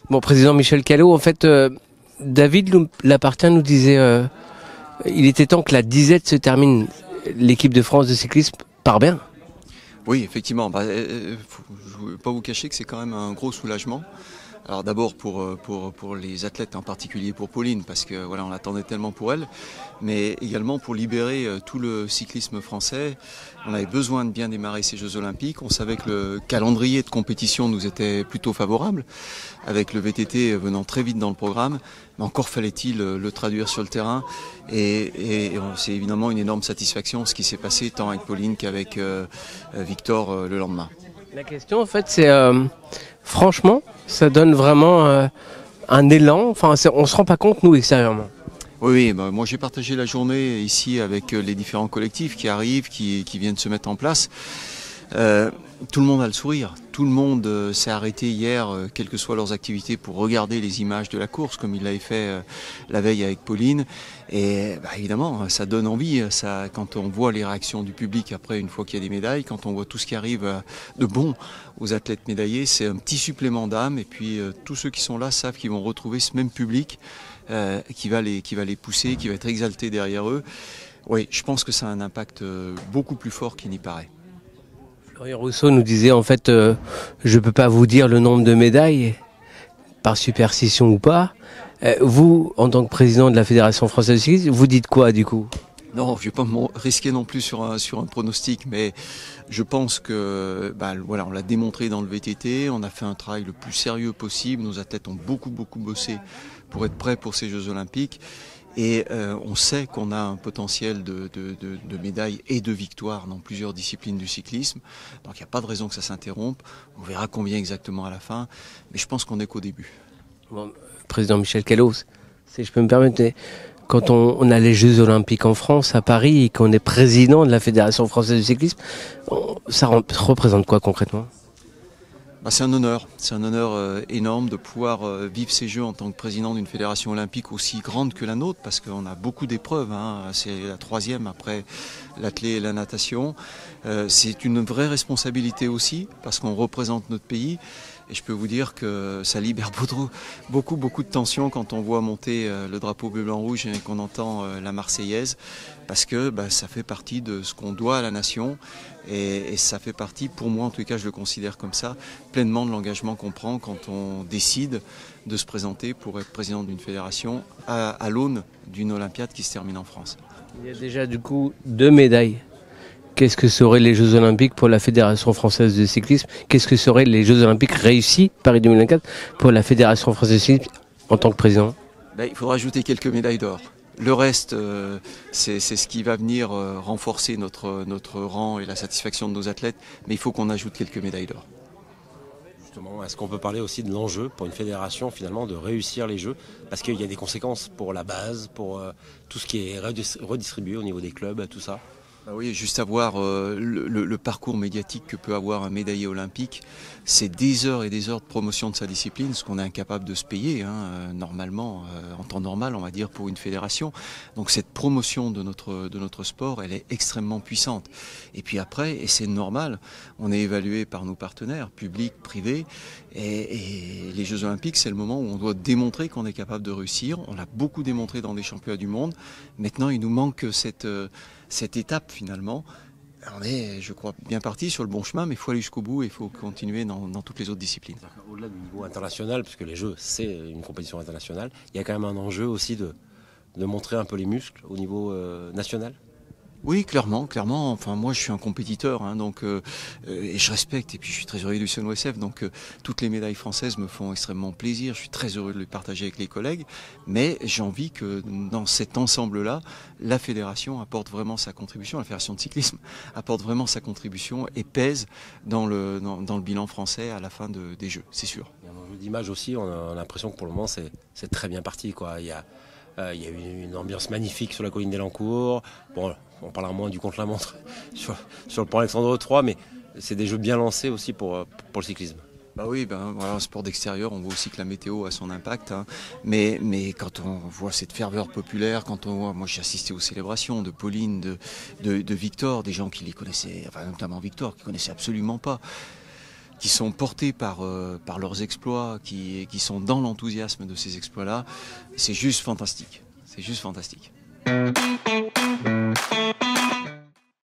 Bon, président Michel Callot, en fait, David Lapartien nous disait il était temps que la disette se termine. L'équipe de France de cyclisme part bien. Oui, effectivement. Je ne vais pas vous cacher que c'est quand même un gros soulagement. Alors d'abord pour les athlètes, en particulier pour Pauline, parce que voilà, on l'attendait tellement pour elle, mais également pour libérer tout le cyclisme français. On avait besoin de bien démarrer ces Jeux Olympiques. On savait que le calendrier de compétition nous était plutôt favorable, avec le VTT venant très vite dans le programme. Mais encore fallait-il le traduire sur le terrain. Et c'est évidemment une énorme satisfaction ce qui s'est passé tant avec Pauline qu'avec Victor le lendemain. La question, en fait, c'est franchement, ça donne vraiment un élan. Enfin, on ne se rend pas compte, nous, extérieurement. Oui, moi j'ai partagé la journée ici avec les différents collectifs qui arrivent, qui viennent se mettre en place. Tout le monde a le sourire. Tout le monde s'est arrêté hier, quelles que soient leurs activités, pour regarder les images de la course, comme il l'avait fait la veille avec Pauline. Et évidemment, ça donne envie. Ça, quand on voit les réactions du public après, une fois qu'il y a des médailles, quand on voit tout ce qui arrive de bon aux athlètes médaillés, c'est un petit supplément d'âme. Et puis tous ceux qui sont là savent qu'ils vont retrouver ce même public qui va les pousser, qui va être exalté derrière eux. Oui, je pense que ça a un impact beaucoup plus fort qu'il n'y paraît. Florian Rousseau nous disait, en fait, je ne peux pas vous dire le nombre de médailles, par superstition ou pas. Vous, en tant que président de la Fédération française de cyclisme, vous dites quoi du coup ? Non, je ne vais pas me risquer non plus sur un pronostic, mais je pense que voilà, on l'a démontré dans le VTT, on a fait un travail le plus sérieux possible, nos athlètes ont beaucoup bossé pour être prêts pour ces Jeux Olympiques. Et on sait qu'on a un potentiel de médailles et de victoires dans plusieurs disciplines du cyclisme. Donc il n'y a pas de raison que ça s'interrompe. On verra combien exactement à la fin. Mais je pense qu'on n'est qu'au début. Bon, président Michel Callot, si je peux me permettre, quand on a les Jeux Olympiques en France, à Paris, et qu'on est président de la Fédération française de cyclisme, ça représente quoi concrètement ? C'est un honneur énorme de pouvoir vivre ces Jeux en tant que président d'une fédération olympique aussi grande que la nôtre, parce qu'on a beaucoup d'épreuves, c'est la 3e après l'athlé et la natation. C'est une vraie responsabilité aussi, parce qu'on représente notre pays. Et je peux vous dire que ça libère beaucoup de tension quand on voit monter le drapeau bleu-blanc-rouge et qu'on entend la Marseillaise, parce que ça fait partie de ce qu'on doit à la nation et ça fait partie, pour moi en tout cas je le considère comme ça, pleinement de l'engagement qu'on prend quand on décide de se présenter pour être président d'une fédération à l'aune d'une Olympiade qui se termine en France. Il y a déjà du coup 2 médailles. Qu'est-ce que seraient les Jeux Olympiques pour la Fédération française de cyclisme ? Qu'est-ce que seraient les Jeux Olympiques réussis, Paris 2024, pour la Fédération française de cyclisme en tant que président ? Il faudra ajouter quelques médailles d'or. Le reste, c'est ce qui va venir renforcer notre rang et la satisfaction de nos athlètes, mais il faut qu'on ajoute quelques médailles d'or. Justement, est-ce qu'on peut parler aussi de l'enjeu pour une fédération finalement de réussir les Jeux ? Parce qu'il y a des conséquences pour la base, pour tout ce qui est redistribué au niveau des clubs, tout ça. Oui, juste à voir le parcours médiatique que peut avoir un médaillé olympique, c'est des heures et des heures de promotion de sa discipline, ce qu'on est incapable de se payer, normalement, en temps normal, on va dire, pour une fédération. Donc cette promotion de notre sport, elle est extrêmement puissante. Et puis après, et c'est normal, on est évalué par nos partenaires, publics, privés, et les Jeux Olympiques, c'est le moment où on doit démontrer qu'on est capable de réussir. On l'a beaucoup démontré dans les championnats du monde. Maintenant, il nous manque cette étape finalement. On est, je crois, bien parti sur le bon chemin, mais il faut aller jusqu'au bout et il faut continuer dans toutes les autres disciplines. Au-delà du niveau international, puisque les Jeux, c'est une compétition internationale, il y a quand même un enjeu aussi de montrer un peu les muscles au niveau national. Oui, clairement. Enfin, moi, je suis un compétiteur, et je respecte. Et puis, je suis très heureux du CNOSF. Donc, toutes les médailles françaises me font extrêmement plaisir. Je suis très heureux de les partager avec les collègues. Mais j'ai envie que dans cet ensemble-là, la fédération apporte vraiment sa contribution. La fédération de cyclisme apporte vraiment sa contribution et pèse dans le bilan français à la fin des Jeux, c'est sûr. Il y a un enjeu d'image aussi. On a l'impression que pour le moment, c'est très bien parti, quoi. Il y a eu une ambiance magnifique sur la colline d'Elancourt. Bon, on parlera moins du contre-la-montre sur le pont Alexandre III, mais c'est des jeux bien lancés aussi pour le cyclisme. Oui, voilà, un sport d'extérieur, on voit aussi que la météo a son impact, mais quand on voit cette ferveur populaire, quand on voit, moi j'ai assisté aux célébrations de Pauline, de Victor, des gens qui les connaissaient, enfin notamment Victor, qui connaissaient absolument pas, qui sont portés par leurs exploits, qui sont dans l'enthousiasme de ces exploits-là, c'est juste fantastique. C'est juste fantastique.